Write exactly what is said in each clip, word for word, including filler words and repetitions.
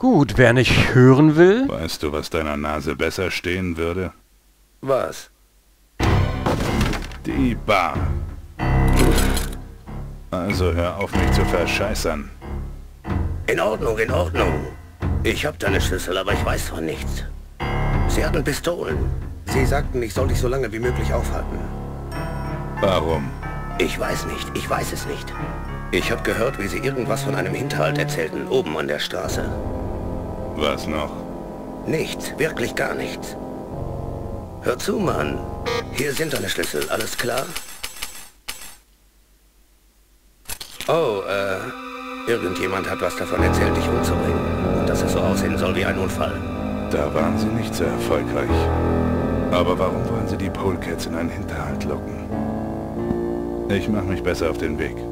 Gut, wer nicht hören will... Weißt du, was deiner Nase besser stehen würde? Was? Die Bar. Also hör auf, mich zu verscheißern. In Ordnung, in Ordnung. Ich hab deine Schlüssel, aber ich weiß von nichts. Sie hatten Pistolen. Sie sagten, ich soll dich so lange wie möglich aufhalten. Warum? Ich weiß nicht, ich weiß es nicht. Ich habe gehört, wie sie irgendwas von einem Hinterhalt erzählten, oben an der Straße. Was noch? Nichts, wirklich gar nichts. Hör zu, Mann. Hier sind deine Schlüssel, alles klar? Oh, äh, irgendjemand hat was davon erzählt, dich umzubringen. Und dass es so aussehen soll wie ein Unfall. Da waren sie nicht sehr erfolgreich. Aber warum wollen sie die Polecats in einen Hinterhalt locken? Ich mache mich besser auf den Weg.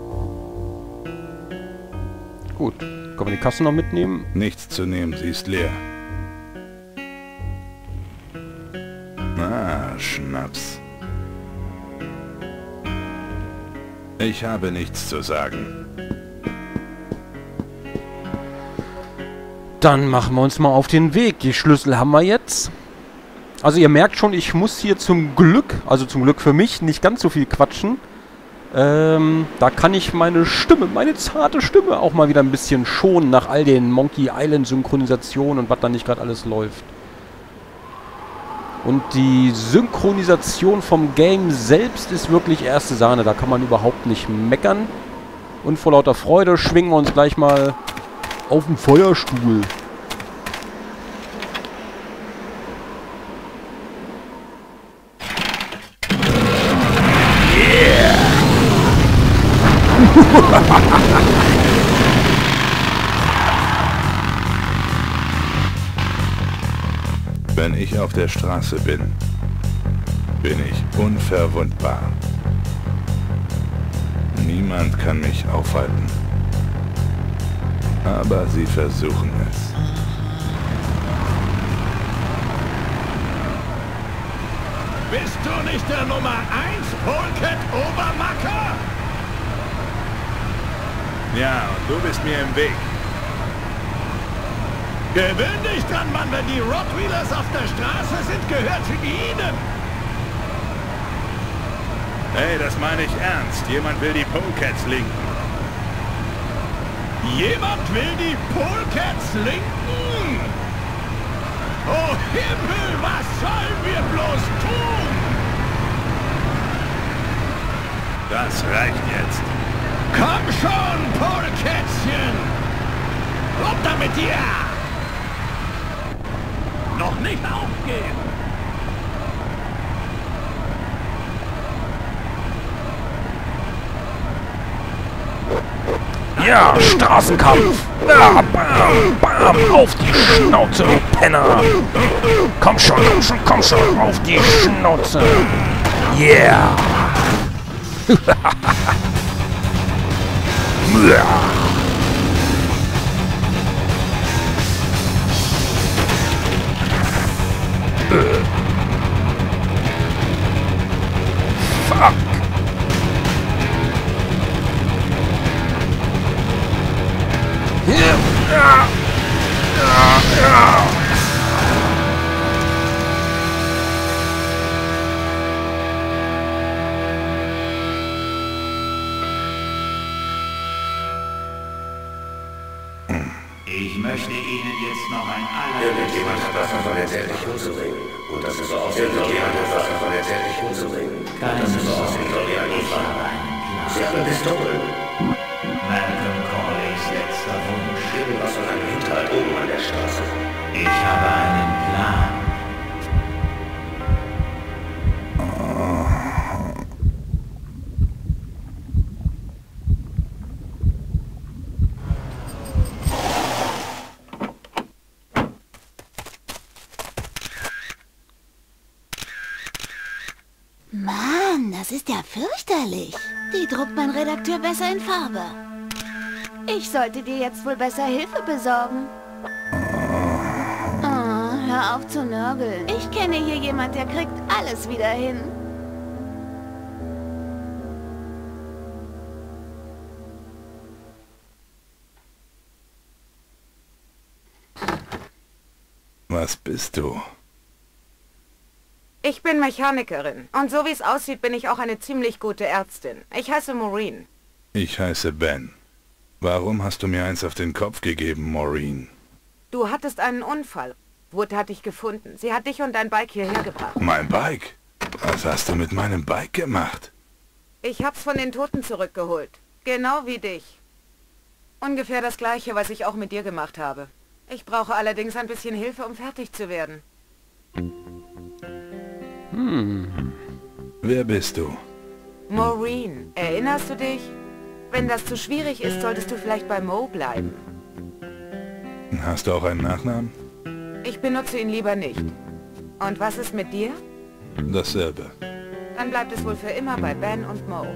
Gut, können wir die Kasse noch mitnehmen? Nichts zu nehmen, sie ist leer. Ah, Schnaps. Ich habe nichts zu sagen. Dann machen wir uns mal auf den Weg. Die Schlüssel haben wir jetzt. Also ihr merkt schon, ich muss hier zum Glück, also zum Glück für mich, nicht ganz so viel quatschen. Ähm, da kann ich meine Stimme, meine zarte Stimme auch mal wieder ein bisschen schonen nach all den Monkey Island Synchronisationen und was da nicht gerade alles läuft. Und die Synchronisation vom Game selbst ist wirklich erste Sahne. Da kann man überhaupt nicht meckern. Und vor lauter Freude schwingen wir uns gleich mal auf den Feuerstuhl. Wenn ich auf der Straße bin, bin ich unverwundbar. Niemand kann mich aufhalten. Aber sie versuchen es. Bist du nicht der Nummer eins Polecat Obermacker? Ja, und du bist mir im Weg. Gewöhn dich dran, Mann, wenn die Rottweilers auf der Straße sind, gehört sie ihnen. Hey, das meine ich ernst. Jemand will die Polecats linken. Jemand will die Polecats linken? Oh Himmel, was sollen wir bloß tun? Das reicht jetzt. Komm schon, Polekätzchen! Runter mit dir! Noch nicht aufgeben! Ja, Straßenkampf! Ja, bam, bam, auf die Schnauze, du Penner! Komm schon, komm schon, komm schon, auf die Schnauze! Yeah! Fuck! Ja, ja, ja. Ich möchte Ihnen jetzt noch ein aller... Irgendjemand hat was davon erzählt, dich umzubringen. Und dass es so aussehen soll, wie hat was davon erzählt, dich umzubringen. Und dass es so aussehen soll, wie ein Unfall. Sie hatten Pistolen. Malcolm Corleys letzter Wunsch. Irgendwas von einem Hinterhalt oben an der Straße. Ich habe einen Plan. Mann, das ist ja fürchterlich. Die druckt mein Redakteur besser in Farbe. Ich sollte dir jetzt wohl besser Hilfe besorgen. Oh, hör auf zu nörgeln. Ich kenne hier jemand, der kriegt alles wieder hin. Was bist du? Ich bin Mechanikerin. Und so wie es aussieht, bin ich auch eine ziemlich gute Ärztin. Ich heiße Maureen. Ich heiße Ben. Warum hast du mir eins auf den Kopf gegeben, Maureen? Du hattest einen Unfall. Wood hat dich gefunden. Sie hat dich und dein Bike hierher gebracht. Mein Bike? Was hast du mit meinem Bike gemacht? Ich hab's von den Toten zurückgeholt. Genau wie dich. Ungefähr das Gleiche, was ich auch mit dir gemacht habe. Ich brauche allerdings ein bisschen Hilfe, um fertig zu werden. Hm. Wer bist du? Maureen, erinnerst du dich? Wenn das zu schwierig ist, solltest du vielleicht bei Mo bleiben. Hast du auch einen Nachnamen? Ich benutze ihn lieber nicht. Und was ist mit dir? Dasselbe. Dann bleibt es wohl für immer bei Ben und Mo.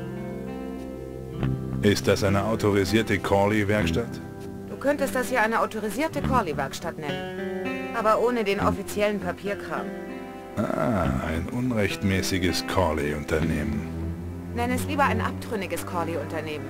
Ist das eine autorisierte Corley-Werkstatt? Du könntest das hier eine autorisierte Corley-Werkstatt nennen. Aber ohne den offiziellen Papierkram. Ah, ein unrechtmäßiges Corley-Unternehmen. Nenn es lieber ein abtrünniges Corley-Unternehmen.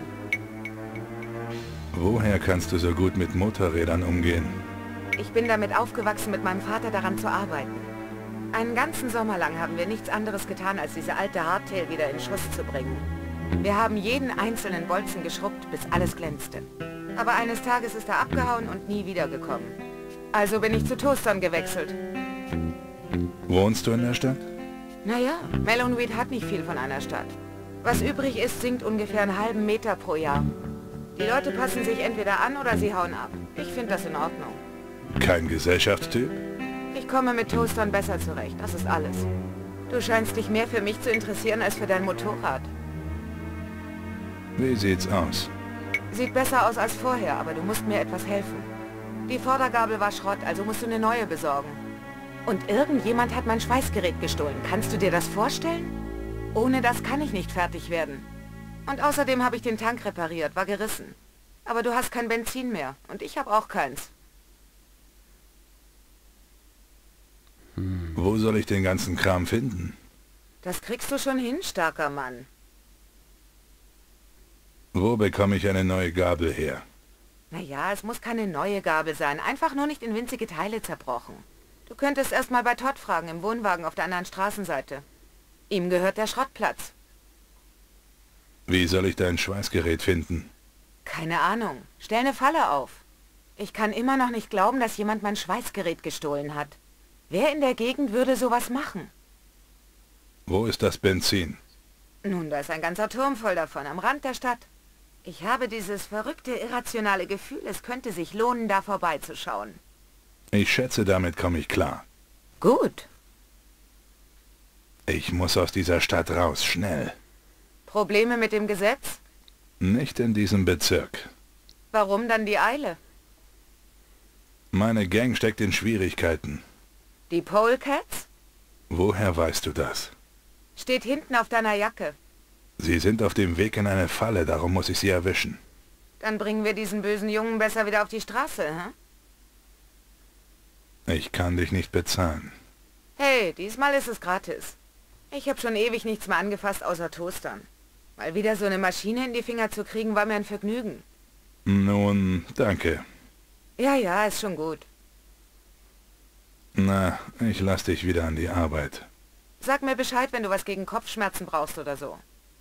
Woher kannst du so gut mit Motorrädern umgehen? Ich bin damit aufgewachsen, mit meinem Vater daran zu arbeiten. Einen ganzen Sommer lang haben wir nichts anderes getan, als diese alte Hardtail wieder in Schuss zu bringen. Wir haben jeden einzelnen Bolzen geschrubbt, bis alles glänzte. Aber eines Tages ist er abgehauen und nie wiedergekommen. Also bin ich zu Toastern gewechselt. Wohnst du in der Stadt? Naja, Mellonweed hat nicht viel von einer Stadt. Was übrig ist, sinkt ungefähr einen halben Meter pro Jahr. Die Leute passen sich entweder an oder sie hauen ab. Ich finde das in Ordnung. Kein Gesellschaftstyp? Ich komme mit Toastern besser zurecht, das ist alles. Du scheinst dich mehr für mich zu interessieren als für dein Motorrad. Wie sieht's aus? Sieht besser aus als vorher, aber du musst mir etwas helfen. Die Vordergabel war Schrott, also musst du eine neue besorgen. Und irgendjemand hat mein Schweißgerät gestohlen. Kannst du dir das vorstellen? Ohne das kann ich nicht fertig werden. Und außerdem habe ich den Tank repariert, war gerissen. Aber du hast kein Benzin mehr und ich habe auch keins. Hm. Wo soll ich den ganzen Kram finden? Das kriegst du schon hin, starker Mann. Wo bekomme ich eine neue Gabel her? Naja, es muss keine neue Gabel sein. Einfach nur nicht in winzige Teile zerbrochen. Du könntest erst mal bei Todd fragen, im Wohnwagen auf der anderen Straßenseite. Ihm gehört der Schrottplatz. Wie soll ich dein Schweißgerät finden? Keine Ahnung. Stell eine Falle auf. Ich kann immer noch nicht glauben, dass jemand mein Schweißgerät gestohlen hat. Wer in der Gegend würde sowas machen? Wo ist das Benzin? Nun, da ist ein ganzer Turm voll davon, am Rand der Stadt. Ich habe dieses verrückte, irrationale Gefühl, es könnte sich lohnen, da vorbeizuschauen. Ich schätze, damit komme ich klar. Gut. Ich muss aus dieser Stadt raus, schnell. Probleme mit dem Gesetz? Nicht in diesem Bezirk. Warum dann die Eile? Meine Gang steckt in Schwierigkeiten. Die Polecats? Woher weißt du das? Steht hinten auf deiner Jacke. Sie sind auf dem Weg in eine Falle, darum muss ich sie erwischen. Dann bringen wir diesen bösen Jungen besser wieder auf die Straße, hä? Ich kann dich nicht bezahlen. Hey, diesmal ist es gratis. Ich habe schon ewig nichts mehr angefasst außer Toastern. Mal wieder so eine Maschine in die Finger zu kriegen, war mir ein Vergnügen. Nun, danke. Ja, ja, ist schon gut. Na, ich lass dich wieder an die Arbeit. Sag mir Bescheid, wenn du was gegen Kopfschmerzen brauchst oder so.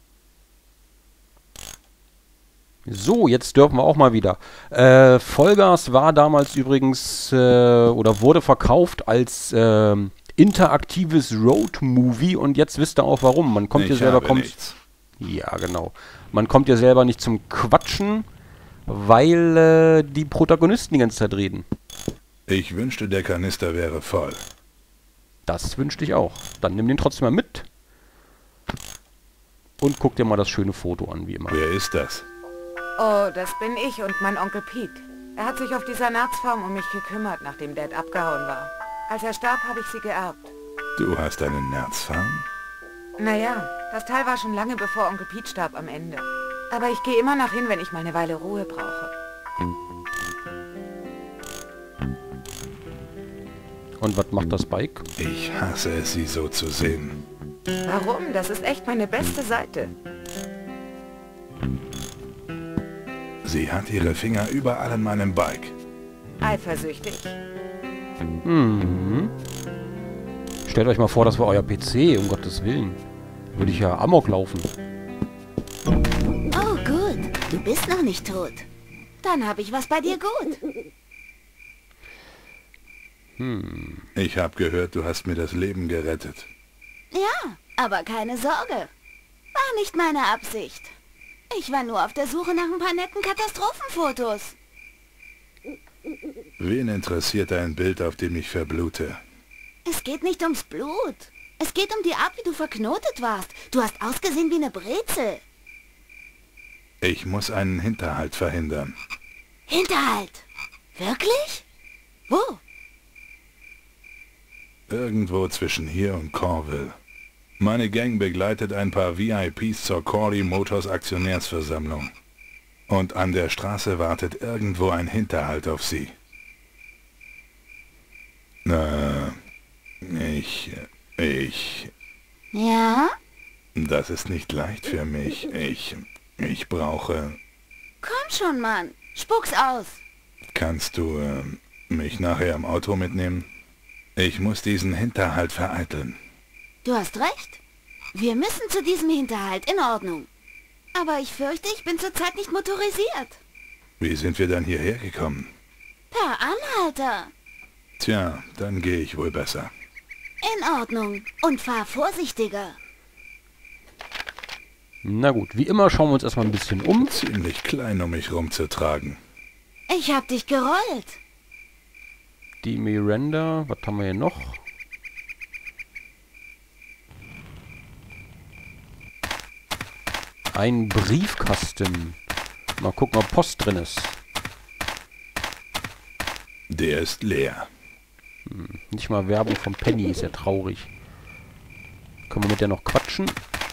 So, jetzt dürfen wir auch mal wieder. Äh, Vollgas war damals übrigens, äh, oder wurde verkauft als äh, interaktives Road-Movie und jetzt wisst ihr auch warum. Man kommt ich ja selber... Habe kommt, nichts. Ja, genau. Man kommt ja selber nicht zum Quatschen, weil äh, die Protagonisten die ganze Zeit reden. Ich wünschte, der Kanister wäre voll. Das wünschte ich auch. Dann nimm den trotzdem mal mit. Und guck dir mal das schöne Foto an, wie immer. Wer ist das? Oh, das bin ich und mein Onkel Pete. Er hat sich auf dieser Nerzfarm um mich gekümmert, nachdem Dad abgehauen war. Als er starb, habe ich sie geerbt. Du hast eine Nerzfarm? Naja, das Teil war schon lange bevor Onkel Pete starb am Ende. Aber ich gehe immer noch hin, wenn ich mal eine Weile Ruhe brauche. Und was macht das Bike? Ich hasse es, sie so zu sehen. Warum? Das ist echt meine beste Seite. Sie hat ihre Finger überall an meinem Bike. Eifersüchtig. Hm. Stellt euch mal vor, das war euer P C, um Gottes Willen. Würde ich ja Amok laufen. Oh, gut. Du bist noch nicht tot. Dann habe ich was bei dir gut. Hm. Ich habe gehört, du hast mir das Leben gerettet. Ja, aber keine Sorge. War nicht meine Absicht. Ich war nur auf der Suche nach ein paar netten Katastrophenfotos. Wen interessiert ein Bild, auf dem ich verblute? Es geht nicht ums Blut. Es geht um die Art, wie du verknotet warst. Du hast ausgesehen wie eine Brezel. Ich muss einen Hinterhalt verhindern. Hinterhalt? Wirklich? Wo? Irgendwo zwischen hier und Corville. Meine Gang begleitet ein paar V I Ps zur Corley Motors Aktionärsversammlung. Und an der Straße wartet irgendwo ein Hinterhalt auf sie. Na, ich... ich... Ja? Das ist nicht leicht für mich. Ich... ich brauche... Komm schon, Mann. Spuck's aus. Kannst du äh, mich nachher im Auto mitnehmen? Ich muss diesen Hinterhalt vereiteln. Du hast recht. Wir müssen zu diesem Hinterhalt. In Ordnung. Aber ich fürchte, ich bin zurzeit nicht motorisiert. Wie sind wir dann hierher gekommen? Per Anhalter. Tja, dann gehe ich wohl besser. In Ordnung. Und fahr vorsichtiger. Na gut, wie immer schauen wir uns erstmal ein bisschen um. Ziemlich klein, um mich rumzutragen. Ich hab dich gerollt. Die Miranda, was haben wir hier noch? Ein Briefkasten. Mal gucken, ob Post drin ist. Der ist leer. Hm, nicht mal Werbung vom Penny, ist ja traurig. Können wir mit der noch quatschen?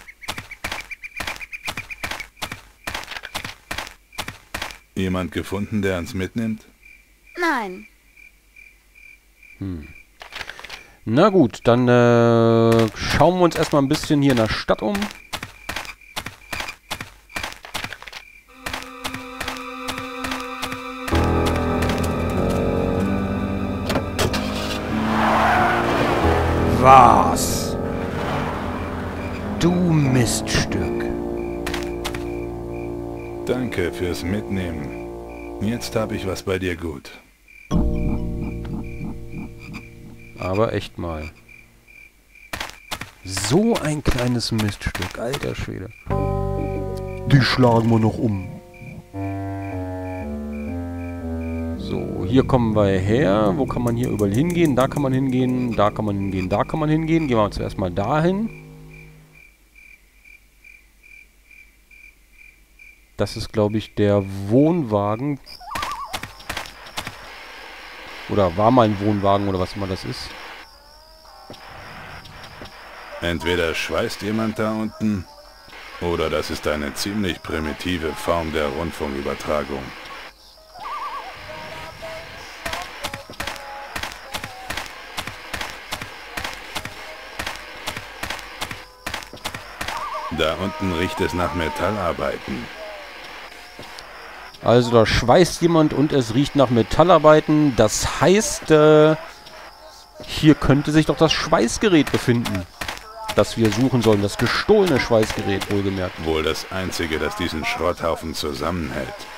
Jemand gefunden, der uns mitnimmt? Nein. Hm. Na gut, dann äh, schauen wir uns erstmal ein bisschen hier in der Stadt um. Was? Du Miststück. Danke fürs Mitnehmen. Jetzt habe ich was bei dir gut. Aber echt mal. So ein kleines Miststück, alter Schwede. Die schlagen wir noch um. So, hier kommen wir her. Wo kann man hier überall hingehen? Da kann man hingehen, da kann man hingehen, da kann man hingehen. Gehen wir zuerst mal dahin. Das ist, glaube ich, der Wohnwagen. Oder war mal ein Wohnwagen oder was immer das ist. Entweder schweißt jemand da unten, oder das ist eine ziemlich primitive Form der Rundfunkübertragung. Da unten riecht es nach Metallarbeiten. Also da schweißt jemand und es riecht nach Metallarbeiten. Das heißt, äh, hier könnte sich doch das Schweißgerät befinden, das wir suchen sollen. Das gestohlene Schweißgerät, wohlgemerkt. Wohl das einzige, das diesen Schrotthaufen zusammenhält.